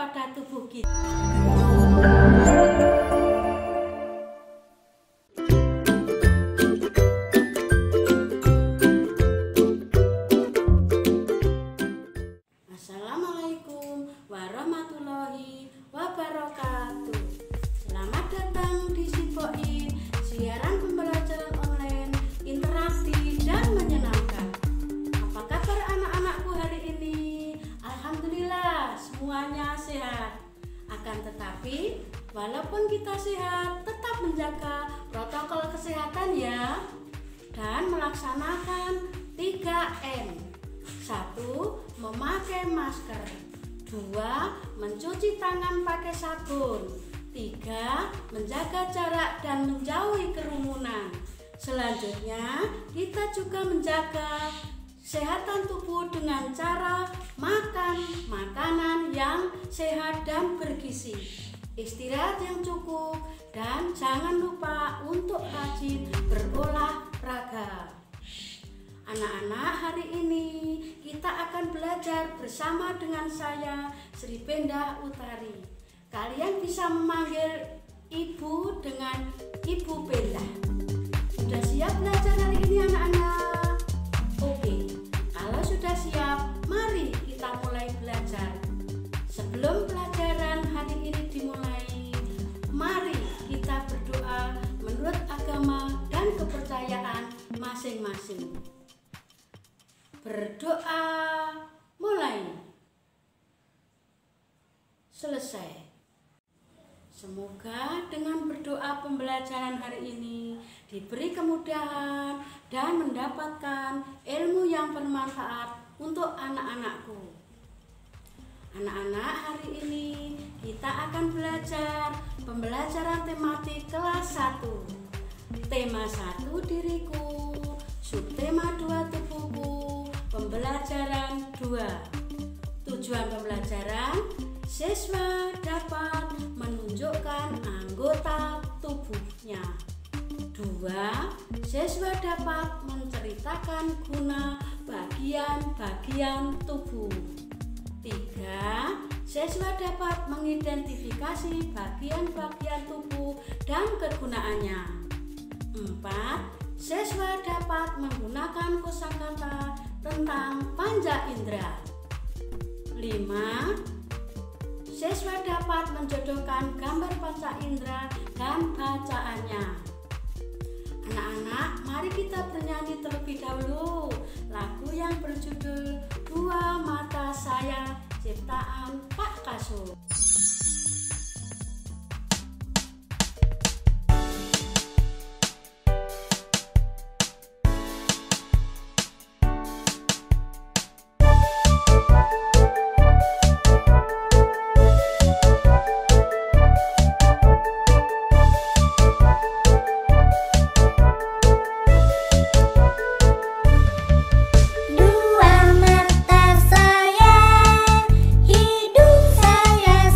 pada tubuh kita. Assalamualaikum warahmatullahi wabarakatuh. Selamat datang di Sipoin, siaran pembelajaran online interaktif dan menyenangkan. Apa kabar anak-anakku hari ini? Alhamdulillah semuanya sehat. Akan tetapi walaupun kita sehat, tetap menjaga protokol kesehatan ya, dan melaksanakan 3M. 1. Memakai masker. 2. Mencuci tangan pakai sabun. 3. Menjaga jarak dan menjauhi kerumunan. Selanjutnya, kita juga menjaga kesehatan tubuh dengan cara makan makanan yang sehat dan bergizi, istirahat yang cukup, dan jangan lupa untuk rajin berolahraga. Anak-anak, hari ini kita akan belajar bersama dengan saya, Sri Pendah Utari. Kalian bisa memanggil ibu dengan Ibu Pendah. Sudah siap belajar hari ini anak-anak? Oke, kalau sudah siap, mari kita mulai belajar. Sebelum pelajaran hari ini dimulai, mari kita berdoa menurut agama dan kepercayaan masing-masing. Berdoa mulai. Selesai. Semoga dengan berdoa pembelajaran hari ini diberi kemudahan dan mendapatkan ilmu yang bermanfaat untuk anak-anakku. Anak-anak, hari ini kita akan belajar pembelajaran tematik kelas 1. Tema 1 diriku, subtema 2 tubuhku. Pembelajaran 2. Tujuan pembelajaran, siswa dapat menunjukkan anggota tubuhnya. 2. Siswa dapat menceritakan guna bagian-bagian tubuh. 3. Siswa dapat mengidentifikasi bagian-bagian tubuh dan kegunaannya. 4. Siswa dapat menggunakan kosakata tentang panca indera. 5. Siswa dapat menjodohkan gambar panca indera dan bacaannya. Anak-anak, mari kita bernyanyi terlebih dahulu lagu yang berjudul Dua Mata Saya ciptaan Pak Kasur. Dua mata saya, hidung saya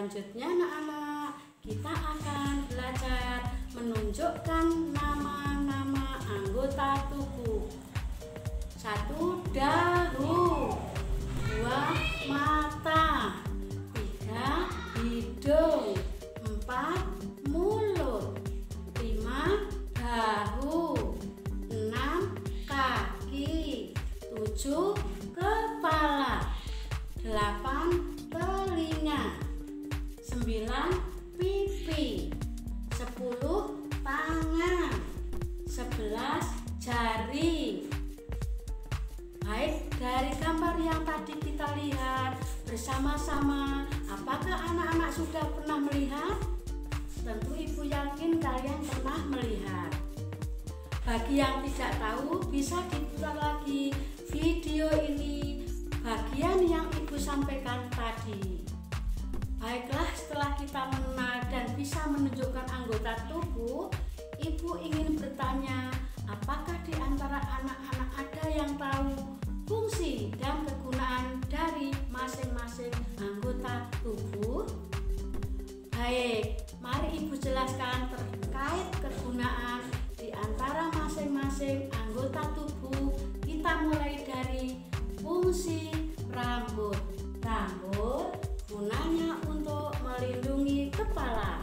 Selanjutnya anak-anak, kita akan belajar menunjukkan nama-nama anggota tubuh. 1. Dagu. 2. Mata. 3. Hidung. 4. Mulut. 5. Bahu. 6. Kaki. 7. Kepala. 8. Telinga. 9. Pipi. 10. Tangan. 11. Jari. Baik, dari gambar yang tadi kita lihat bersama-sama, apakah anak-anak sudah pernah melihat? Tentu ibu yakin kalian pernah melihat. Bagi yang tidak tahu, bisa diputar lagi video ini, bagian yang ibu sampaikan tadi. Baiklah, setelah kita mengenal dan bisa menunjukkan anggota tubuh, ibu ingin bertanya, apakah di antara anak-anak ada yang tahu fungsi dan kegunaan dari masing-masing anggota tubuh? Baik, mari ibu jelaskan terkait kegunaan di antara masing-masing anggota tubuh. Kita mulai dari fungsi rambut. Rambut gunanya untuk melindungi kepala.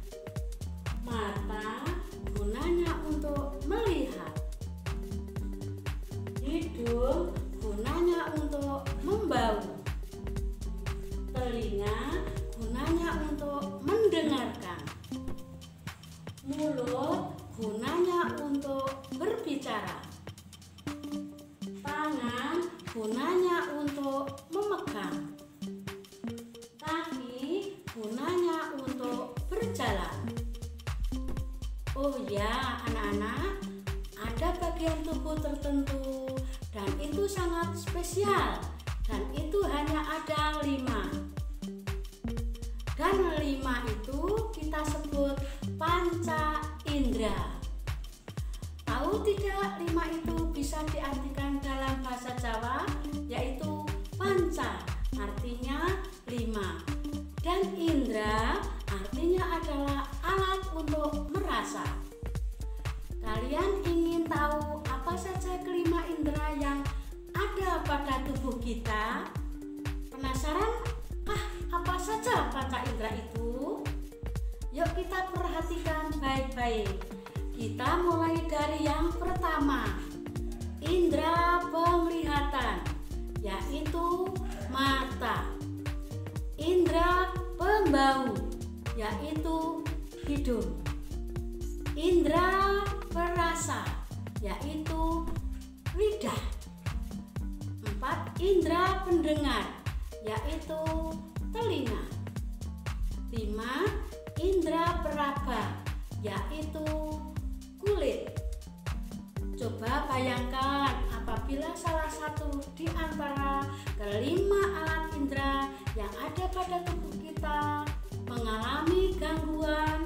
Mata gunanya untuk melihat. Hidung gunanya untuk membau. Telinga gunanya untuk mendengarkan. Mulut gunanya untuk berbicara. Tangan gunanya untuk memegang. Kaki gunanya untuk berjalan. Oh ya, anak-anak, ada bagian tubuh tertentu dan itu sangat spesial, dan itu hanya ada 5. Dan 5 itu kita sebut panca indera. Tahu tidak 5 itu bisa diartikan dalam bahasa Jawa, yaitu panca artinya 5 dan indera artinya adalah alat untuk merasa. Kalian ingin tahu apa saja kelima indera yang ada pada tubuh kita? Penasarankah apa saja panca indera itu? Yuk kita perhatikan baik-baik. Kita mulai dari yang pertama, indera penglihatan, yaitu mata. Indera pembau, yaitu hidung. Indera perasa, yaitu lidah. 4. Indera pendengar, yaitu telinga. 5. Indera peraba, yaitu kulit. Coba bayangkan apabila salah satu di antara kelima alat indera yang ada pada tubuh kita mengalami gangguan.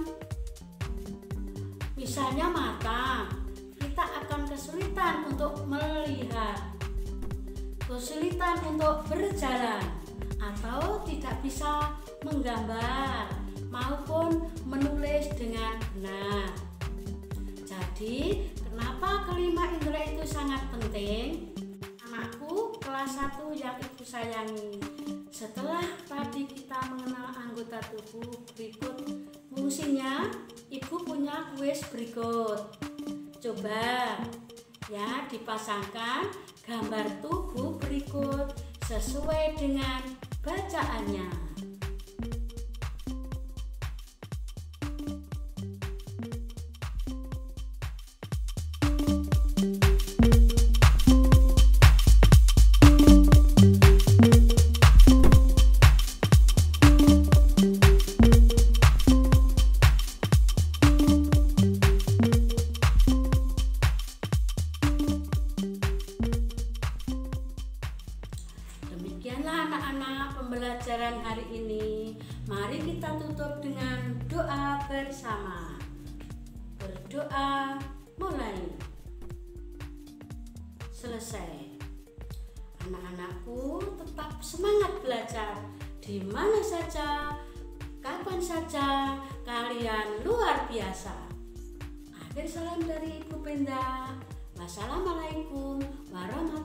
Misalnya mata, kita akan kesulitan untuk melihat, kesulitan untuk berjalan, atau tidak bisa menggambar maupun menulis dengan benar. Jadi, kenapa kelima indera itu sangat penting? Anakku kelas 1 yang ibu sayangi, setelah tadi kita mengenal anggota tubuh, berikut fungsinya. Ibu punya kuis berikut. Coba ya dipasangkan gambar tubuh berikut sesuai dengan bacaannya. Demikianlah anak-anak pembelajaran hari ini. Mari kita tutup dengan doa bersama. Berdoa mulai. Selesai. Anak-anakku tetap semangat belajar di mana saja kapan saja kalian luar biasa. Akhir salam dari Ibu Penda. Wassalamualaikum warahmatullahi wabarakatuh.